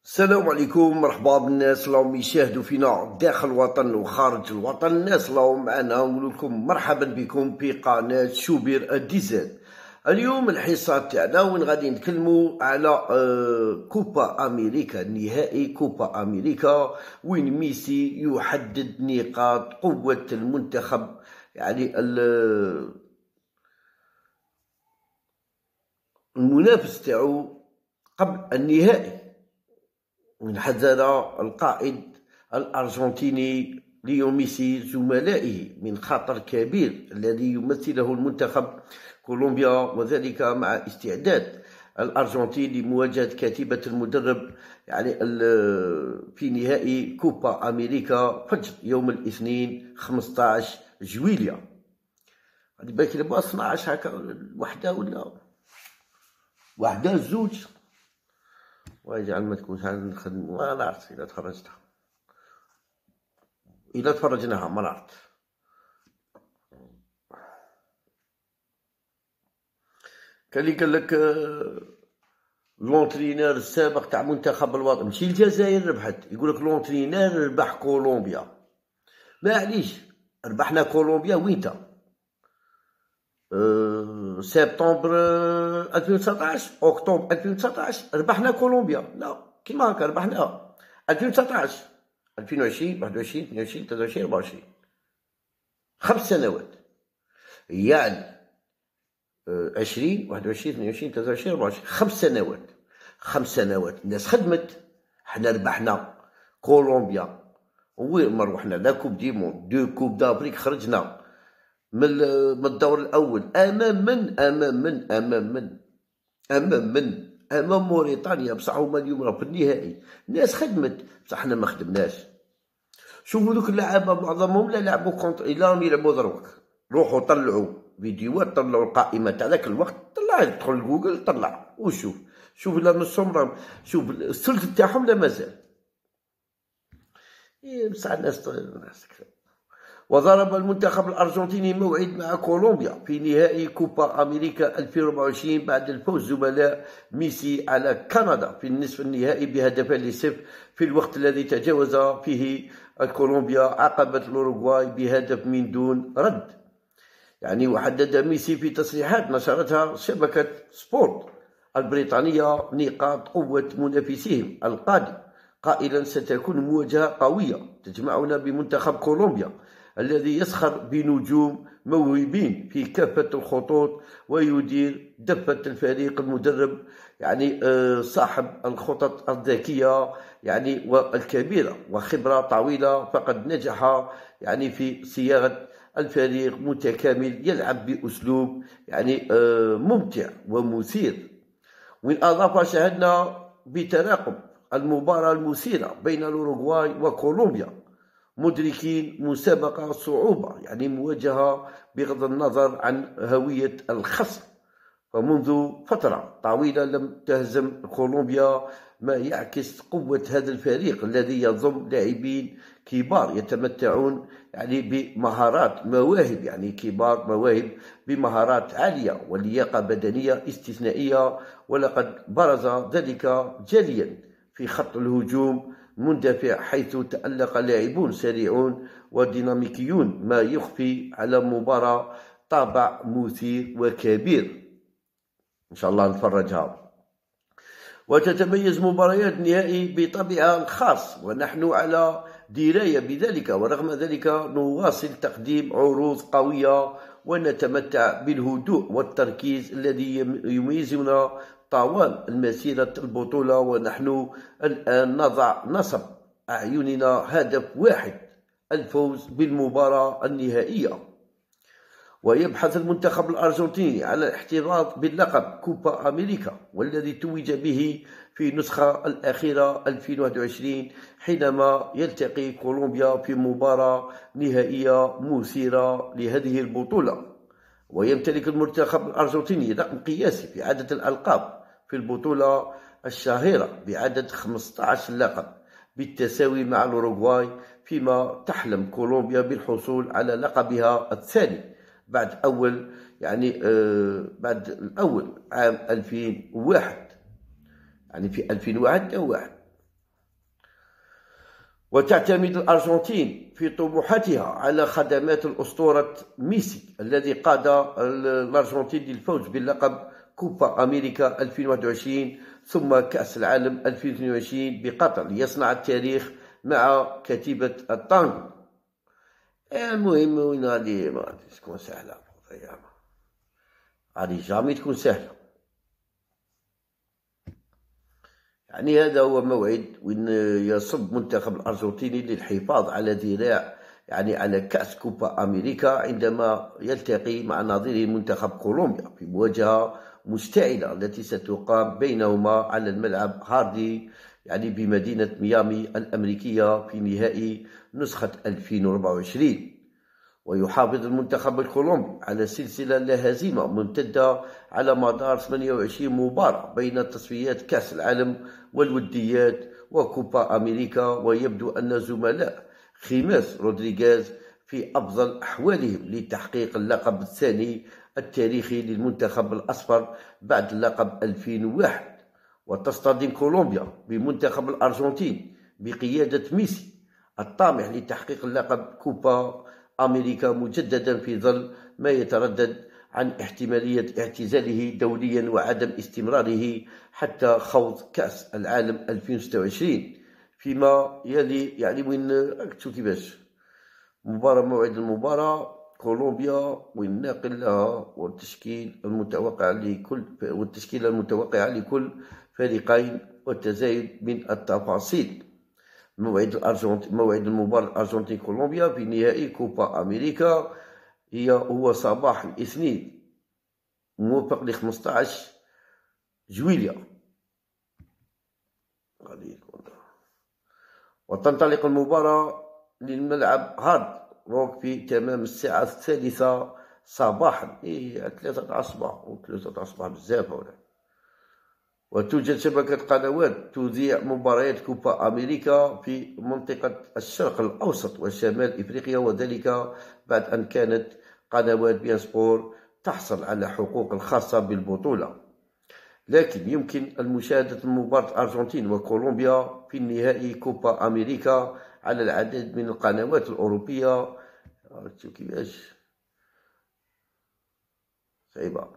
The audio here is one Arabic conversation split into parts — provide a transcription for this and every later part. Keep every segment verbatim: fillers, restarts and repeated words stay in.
السلام عليكم، مرحبا بالناس اللي راهم يشاهدوا فينا داخل الوطن وخارج الوطن. الناس اللي راهم معنا نقول لكم مرحبا بكم في قناه شوبير الديزاد. اليوم الحصه تاعنا وين غادي نتكلموا على كوبا امريكا، نهائي كوبا امريكا وين ميسي يحدد نقاط قوه المنتخب، يعني المنافس تاعو قبل النهائي، من حذر القائد الأرجنتيني ليو ميسي زملائه من خطر كبير الذي يمثله المنتخب كولومبيا، وذلك مع استعداد الأرجنتين لمواجهة كتيبة المدرب يعني في نهائي كوبا أمريكا فجر يوم الاثنين خمسطاش جويليا. غادي بالك دابا اثناش هكا وحده ولا وحده زوج، ويجعل ما تكونش نخدم. ما نعرف إلا تخرجتها، إلا تفرجناها ما نعرف. كان اللي قال لك لونترينور السابق تاع منتخب الوطن ماشي الجزائر ربحت، يقول لك لونترينور ربح كولومبيا. معليش، ربحنا كولومبيا وينتا؟ أه سبتمبر ألفين وتسعطاش، أكتوبر ألفين وتسعطاش ربحنا كولومبيا. لا كيما هكا ربحناها ألفين وتسعطاش، ألفين وعشرين، واحد وعشرين، اثنين وعشرين، ثلاثة وعشرين، أربعة وعشرين، خمس سنوات. يعني عشرين، واحد وعشرين، اثنين وعشرين، ثلاثة وعشرين، أربعة وعشرين، خمس سنوات. خمس سنوات الناس خدمت، حنا ربحنا كولومبيا. وين ما روحنا لا كوب دي موند، دو كوب دافريك، خرجنا من الدور الاول امام من امام من امام من امام من امام موريتانيا. بصح هما اليوم راه في النهائي. الناس خدمت بصح حنا ما خدمناش. شوفوا دوك اللعابه معظمهم لا لعبوا كونتر، الا راهم يلعبوا دروك. روحوا طلعوا فيديوهات، طلعوا القائمه تاع ذاك الوقت، طلع ادخل جوجل طلع وشوف. شوف لا نصهم راهم، شوف الثلث تاعهم لا مازال. إيه بصح الناس الناس وضرب المنتخب الأرجنتيني موعد مع كولومبيا في نهائي كوبا أمريكا ألفين وأربعة وعشرين بعد الفوز زملاء ميسي على كندا في النصف النهائي بهدفين لصفر، في الوقت الذي تجاوز فيه كولومبيا عقبة الأوروغواي بهدف من دون رد. يعني وحدد ميسي في تصريحات نشرتها شبكة سبورت البريطانية نقاط قوة منافسهم القادم، قائلا: ستكون مواجهة قوية تجمعنا بمنتخب كولومبيا الذي يسخر بنجوم موهوبين في كافة الخطوط ويدير دفة الفريق المدرب، يعني صاحب الخطط الذكية يعني والكبيرة وخبرة طويلة، فقد نجح يعني في صياغة الفريق متكامل يلعب بأسلوب يعني ممتع ومثير. وإن أضاف: شاهدنا بتراقب المباراة المثيرة بين الأوروغواي وكولومبيا، مدركين مسابقة صعوبة يعني مواجهة بغض النظر عن هوية الخصم، فمنذ فترة طويلة لم تهزم كولومبيا، ما يعكس قوة هذا الفريق الذي يضم لاعبين كبار يتمتعون يعني بمهارات مواهب يعني كبار مواهب بمهارات عالية ولياقة بدنية استثنائية. ولقد برز ذلك جليا في خط الهجوم مندفع، حيث تألق لاعبون سريعون وديناميكيون، ما يخفي على مباراة طابع مثير وكبير. إن شاء الله نتفرجها. وتتميز مباريات النهائي بطبعها الخاص ونحن على دراية بذلك، ورغم ذلك نواصل تقديم عروض قوية ونتمتع بالهدوء والتركيز الذي يميزنا طوال المسيرة البطولة. ونحن الآن نضع نصب أعيننا هدف واحد: الفوز بالمباراة النهائية. ويبحث المنتخب الأرجنتيني على الاحتفاظ باللقب كوبا أمريكا، والذي توج به في النسخة الأخيرة ألفين وواحد وعشرين حينما يلتقي كولومبيا في مباراة نهائية مثيرة لهذه البطولة. ويمتلك المنتخب الأرجنتيني رقم قياسي في عدد الألقاب في البطولة الشهيرة بعدد خمسة عشر لقب بالتساوي مع الأوروغواي، فيما تحلم كولومبيا بالحصول على لقبها الثاني بعد أول يعني آه بعد الأول عام ألفين وواحد، يعني في ألفين وواحد واحد وتعتمد الأرجنتين في طموحاتها على خدمات الأسطورة ميسي الذي قاد الأرجنتين للفوز بلقب كوبا أمريكا ألفين وواحد وعشرين ثم كأس العالم ألفين واثنين وعشرين بقطر ليصنع التاريخ مع كتيبة الطانغو. المهم وين غادي ما غادي تكون سهلة غادي جامي تكون سهلة. يعني هذا هو موعد وين يصب منتخب الأرجنتيني للحفاظ على ذراع يعني على كأس كوبا أمريكا عندما يلتقي مع نظيره منتخب كولومبيا في مواجهة مشتعلة التي ستقام بينهما على الملعب هاردي يعني بمدينة ميامي الأمريكية في نهائي نسخة ألفين وأربعة وعشرين. ويحافظ المنتخب الكولومبي على سلسلة لا هزيمة ممتدة على مدار ثمانية وعشرين مباراة بين تصفيات كأس العالم والوديات وكوبا أمريكا، ويبدو أن زملاء خيماس رودريغيز في أفضل أحوالهم لتحقيق اللقب الثاني التاريخي للمنتخب الأصفر بعد اللقب ألفين وواحد. وتصطدم كولومبيا بمنتخب الأرجنتين بقيادة ميسي الطامح لتحقيق اللقب كوبا أمريكا مجددا في ظل ما يتردد عن احتمالية اعتزاله دوليا وعدم استمراره حتى خوض كأس العالم ألفين وستة وعشرين فيما يلي. يعني وين راكتشوف كيفاش مباراة موعد المباراة كولومبيا وين ناقل لها والتشكيل المتوقع لكل والتشكيلة المتوقعة لكل فريقين والتزايد من التفاصيل. موعد الأرجنتين موعد المباراة الأرجنتين كولومبيا في نهائي كوبا أمريكا هي هو صباح الاثنين موافق ل خمسطاش جويلية. وتنطلق المباراة للملعب هارد روك في تمام الساعة الثالثة صباحا. إيه ثلاثة تاع الصباح وثلاثة تاع الصباح بزاف ولا. وتوجد شبكة قنوات تذيع مباريات كوبا أمريكا في منطقة الشرق الأوسط وشمال إفريقيا، وذلك بعد أن كانت قنوات بيان سبور تحصل على حقوق الخاصة بالبطولة. لكن يمكن المشاهدة مباراة الأرجنتين وكولومبيا في نهائي كوبا أمريكا على العديد من القنوات الأوروبية. شوف كيفاش صعيبة.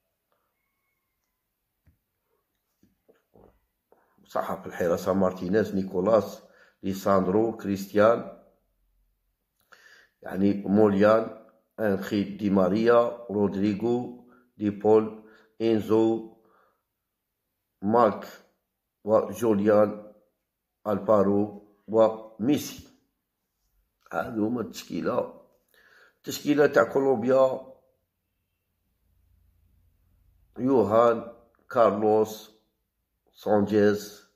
صحف الحراسة مارتينيز نيكولاس ليساندرو كريستيان يعني موليان أنخي دي ماريا رودريغو دي بول إنزو مارك وجوليان البارو وميسي. هذو هما التشكيلة التشكيلة تاع كولومبيا: يوهان كارلوس سانجيز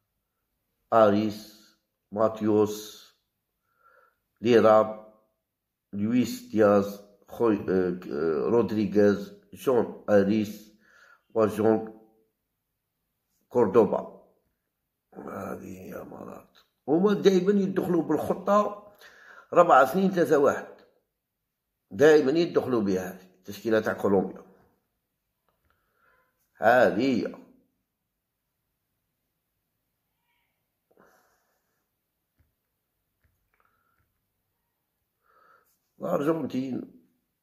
أريس ماتيوس ليراب لويس دياز رودريغيز جون أريس وجون كوردوبا. هذه يا مرات هما دائما يدخلوا بالخطة ربعة اثنين ثلاثة واحد، دائما يدخلوا بها هذه التشكيلة تاع كولومبيا. هذه هي الأرجنتين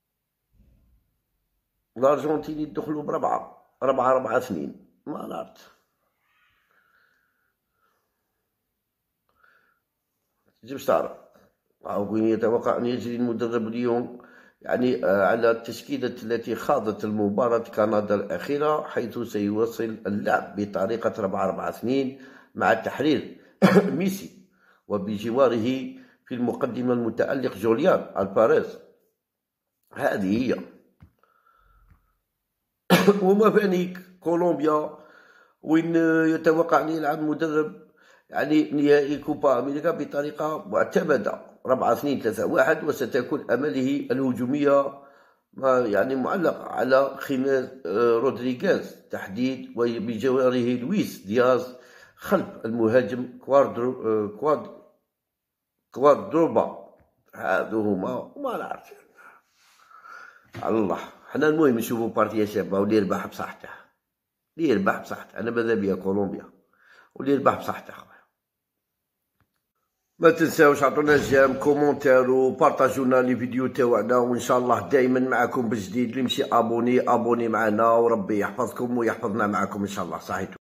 الأرجنتين يدخلوا بربعة ربعة ربعة اثنين ما نعرف تجيبش تعرف. وين يتوقع أن يجري المدرب اليوم يعني على التشكيلة التي خاضت المباراة كندا الأخيرة، حيث سيواصل اللعب بطريقة أربعة أربعة اثنين مع تحرير ميسي وبجواره في المقدمة المتألق جوليان الباريز. هذه هي. وما فانيك كولومبيا وين يتوقع أن يلعب مدرب يعني نهائي كوبا أمريكا بطريقة معتمدة أربعة اثنين ثلاثة واحد، وستكون أمله الهجومية يعني معلقة على خيماس رودريغيز تحديد وبجواره لويس دياز خلف المهاجم كواردرو كواد كواردروبا. هادو هما ما نعرف على الله. حنا المهم نشوفو بارتيا شابة واللي يربح بصحته اللي يربح بصحته. أنا ماذا بيا كولومبيا واللي يربح بصحته. ما تنساوش عطونا جيم كومونتير وبارطاجونا لي فيديو تاوعنا، وان شاء الله دائما معكم بجديد. اللي مشي ابوني ابوني معنا، وربي يحفظكم ويحفظنا معكم ان شاء الله. صحيتو.